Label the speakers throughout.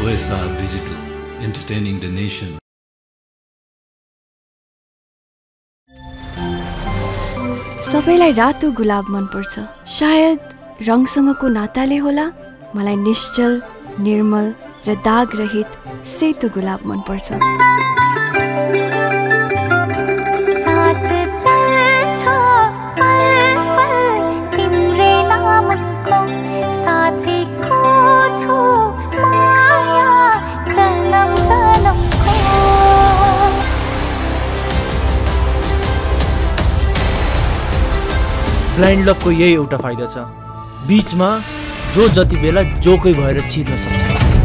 Speaker 1: OSR Digital, entertaining the nation.
Speaker 2: सबैलाई रातो गुलाब मन पर्छ। शायद रङसँगको नाताले होला मलाई निश्चल, निर्मल र दाग रहित सेतो गुलाब मन पर्छ।
Speaker 3: सास चल्छ पल पल तिम्रै नामको साँचेको छु माया जन्म जन्मको।
Speaker 4: ब्लाइन्ड लभको यही एउटा फाइदा छ, बीचमा जो जति बेला जोकै भएर छिर्न सक्छ।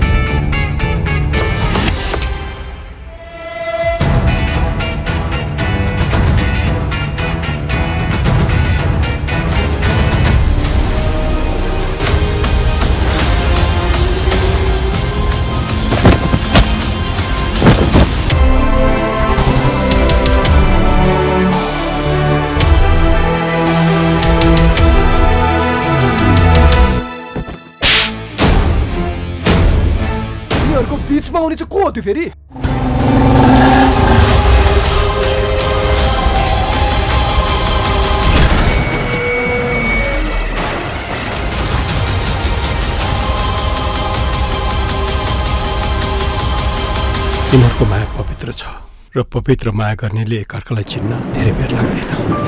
Speaker 5: बीचमा आउने चाहिँ को हो त्यो फेरि?
Speaker 6: तिनीहरूको माया पवित्र छ र पवित्र माया गर्नेले एकअर्कालाई चिन्न धेरै बेर लाग्दैन।